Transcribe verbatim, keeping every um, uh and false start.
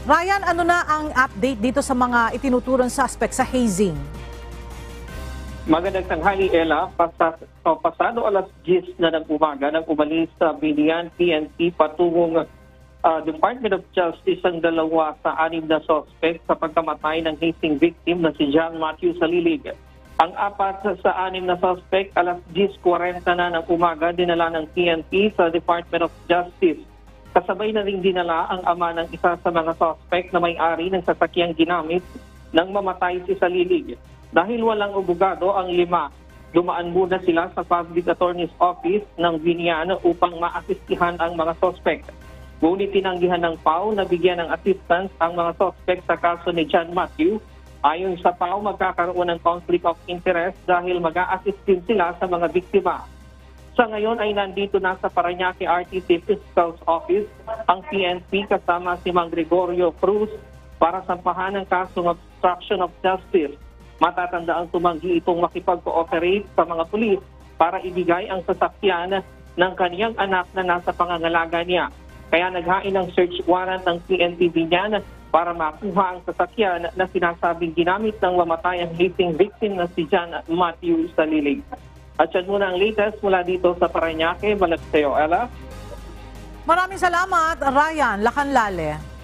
Ryan, ano na ang update dito sa mga itinuturong suspect sa hazing? Magandang tanghali, Ella. Pasas, o, pasado alas diyes na ng umaga nang umalis sa Bilian P N P patungong uh, Department of Justice ang dalawa sa anim na suspect sa pagkamatay ng hazing victim na si John Matthew Salilig. Ang apat sa anim na suspect, alas diyes kuwarenta na ng umaga, dinala ng P N P sa Department of Justice. Kasabay na rin dinala ang ama ng isa sa mga suspect na may-ari ng sasakyang ginamit nang mamatay si Salilig. Dahil walang abogado ang lima, dumaan muna sila sa Public Attorney's Office ng Binian upang maasistihan ang mga suspect. Ngunit tinanggihan ng P A W na bigyan ng assistance ang mga suspect sa kaso ni John Matthew. Ayon sa P A W, magkakaroon ng conflict of interest dahil mag-a-assist din sila sa mga biktima. Sa ngayon ay nandito na sa Parañaque R T C Fiscal's Office ang P N P kasama si Mang Gregorio Cruz para sampahan ng kasong obstruction of justice. Matatandaan tumanggi itong makipag-cooperate sa mga pulis para ibigay ang sasakyan ng kaniyang anak na nasa pangangalaga niya. Kaya naghain ng search warrant ng P N P Bilian para makuha ang sasakyan na sinasabing ginamit ng mamatayang hazing victim na si John Matthew Salilig. At yan muna ang latest mula dito sa Parañaque. Balik sa iyo, Ella. Maraming salamat, Ryan Lacanlale.